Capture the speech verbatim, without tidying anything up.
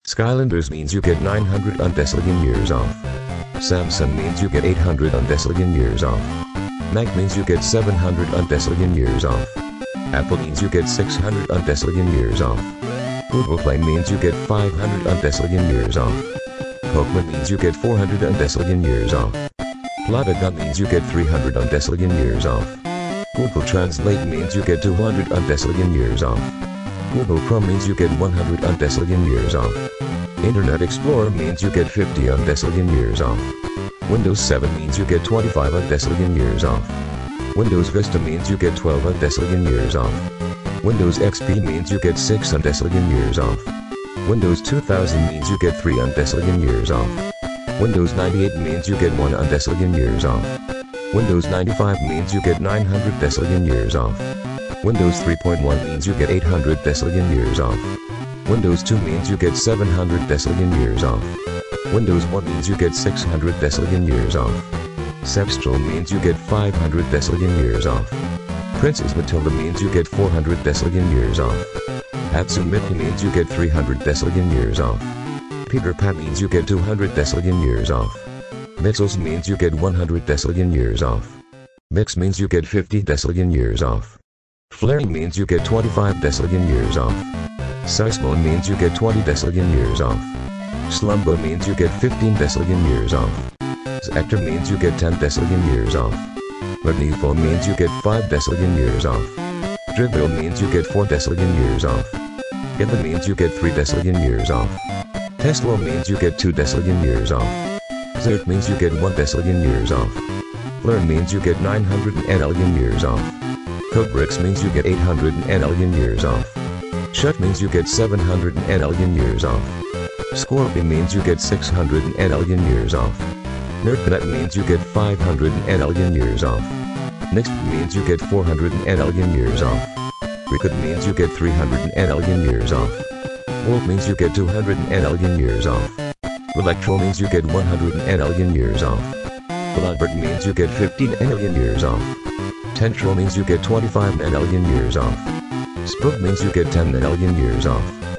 Skylanders means you get nine hundred undecillion years off. Samsung means you get eight hundred undecillion years off. Mac means you get seven hundred undecillion years off. Apple means you get six hundred undecillion years off. Google Play means you get five hundred undecillion years off. Pokemon means you get four hundred undecillion years off. Plotagon means you get three hundred undecillion years off. Google Translate means you get two hundred undecillion years off. Google Chrome means you get one hundred undecillion years off. Internet Explorer means you get fifty undecillion years off. Windows seven means you get twenty-five undecillion years off. Windows Vista means you get twelve undecillion years off. Windows X P means you get six undecillion years off. Windows two thousand means you get three undecillion years off. Windows ninety-eight means you get one undecillion years off. Windows ninety-five means you get nine hundred decillion years off. Windows three point one means you get eight hundred decillion years off. Windows two means you get seven hundred decillion years off. Windows one means you get six hundred decillion years off. Cepstral means you get five hundred decillion years off. Princess Matilda means you get four hundred decillion years off. Hatsumiki means you get three hundred decillion years off. Peter Pan means you get two hundred decillion years off. Mixels means you get one hundred decillion years off. Mix means you get fifty decillion years off. Flare means you get twenty-five decillion years off. Seismo means you get twenty decillion years off. Slumbo means you get fifteen decillion years off. Zactor means you get ten decillion years off. Magnifo means you get five decillion years off. Dribble means you get four decillion years off. Ibba means you get three decillion years off. Tesla means you get two decillion years off. Zert means you get one decillion years off. Learn means you get nine hundred enillion years off. Codebricks means you get eight hundred enillion years off. Shut means you get seven hundred enillion years off. Scorpion means you get six hundred enillion years off. NerdConnect means you get five hundred enillion years off. Next means you get four hundred enillion years off. Recruit means you get three hundred enillion years off. Wolf means you get two hundred enillion years off. Electro means you get one hundred enillion years off. Bloodbird means you get fifteen enillion years off. Tentral means you get twenty-five enillion years off. Spook means you get ten enillion years off.